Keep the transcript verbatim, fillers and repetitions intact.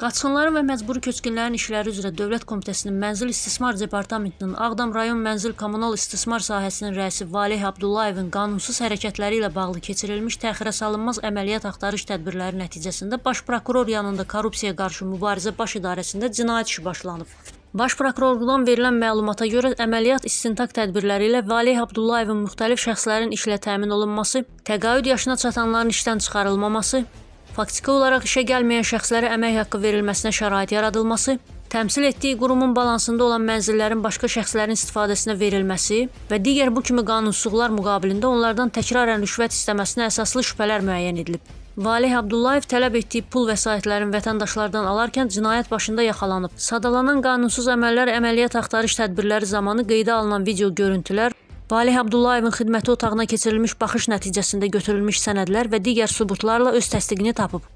Qaçqınların və məcburi köçkünlərin işləri üzrə Dövlət Komitəsinin Mənzil İstismar Departamentinin Ağdam rayon mənzil kommunal istismar sahəsinin rəisi Valeh Abdullayevin qanunsuz hərəkətləri ilə bağlı keçirilmiş təxirə salınmaz əməliyyat axtarış tədbirləri nəticəsində Baş Prokuror yanında Korrupsiyaya qarşı mübarizə baş idarəsində cinayət işi başlanıb. Baş Prokurorluqdan verilən məlumata görə əməliyyat istintaq tədbirləri ilə Valeh Abdullayevin müxtəlif şəxslərin işlə təmin olunması, təqaüd yaşına çatanların işdən çıxarılmaması, faktiki olaraq işə gəlməyən şəxslərə əmək haqqı verilməsinə şərait yaradılması, təmsil etdiyi qurumun balansında olan mənzillərin başqa şəxslərin istifadəsinə verilməsi və digər bu kimi qanunsuzluqlar müqabilində onlardan təkrarən rüşvət istəməsinə əsaslı şübhələr müəyyən edilib. Valeh Abdullayev tələb etdiyi pul vəsaitlərin vətəndaşlardan alarkən cinayət başında yaxalanıb. Sadalanan qanunsuz əməllər əməliyyat axtarış tədbirləri zamanı qeydə alınan video görüntülər, Valeh Abdullayevin xidməti otağına keçirilmiş baxış nəticəsində götürülmüş sənədlər və digər sübutlarla öz təsdiqini tapıb.